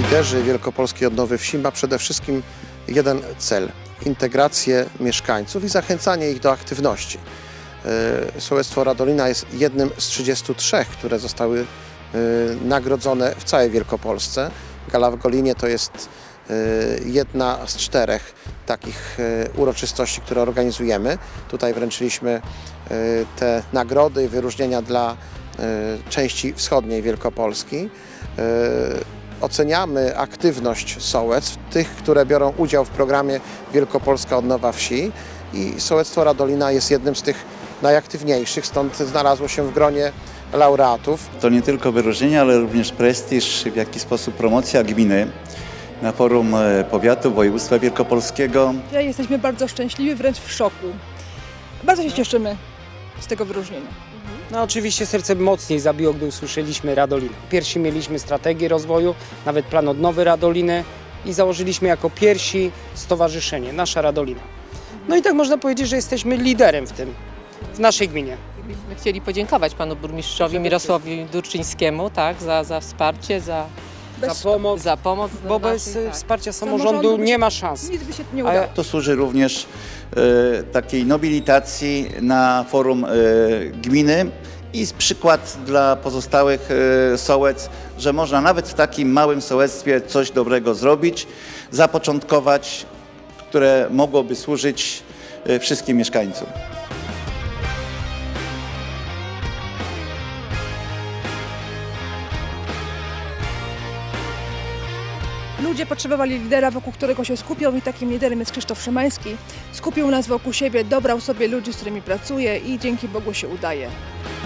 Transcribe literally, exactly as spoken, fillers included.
Liderzy Wielkopolskiej Odnowy Wsi ma przede wszystkim jeden cel – integrację mieszkańców i zachęcanie ich do aktywności. Sołectwo Radolina jest jednym z trzydziestu trzech, które zostały nagrodzone w całej Wielkopolsce. Gala w Golinie to jest jedna z czterech takich uroczystości, które organizujemy. Tutaj wręczyliśmy te nagrody i wyróżnienia dla części wschodniej Wielkopolski. Oceniamy aktywność sołectw, tych, które biorą udział w programie Wielkopolska Odnowa Wsi, i sołectwo Radolina jest jednym z tych najaktywniejszych, stąd znalazło się w gronie laureatów. To nie tylko wyróżnienia, ale również prestiż, w jaki sposób promocja gminy na forum powiatu województwa wielkopolskiego. Jesteśmy bardzo szczęśliwi, wręcz w szoku. Bardzo się cieszymy z tego wyróżnienia. No oczywiście serce mocniej zabiło, gdy usłyszeliśmy Radolinę. Pierwsi mieliśmy strategię rozwoju, nawet plan odnowy Radoliny i założyliśmy jako pierwsi stowarzyszenie, Nasza Radolina. No i tak można powiedzieć, że jesteśmy liderem w tym, w naszej gminie. Byśmy chcieli podziękować panu burmistrzowi Mirosławowi Durczyńskiemu, tak, za, za wsparcie, za, Za pomoc, za pomoc. bo bez naszej, tak. wsparcia samorządu nie ma szans. Nic by się nie udało. To służy również e, takiej nobilitacji na forum e, gminy i przykład dla pozostałych e, sołectw, że można nawet w takim małym sołectwie coś dobrego zrobić, zapoczątkować, które mogłoby służyć e, wszystkim mieszkańcom. Ludzie potrzebowali lidera, wokół którego się skupią, i takim liderem jest Krzysztof Szymański. Skupił nas wokół siebie, dobrał sobie ludzi, z którymi pracuje, i dzięki Bogu się udaje.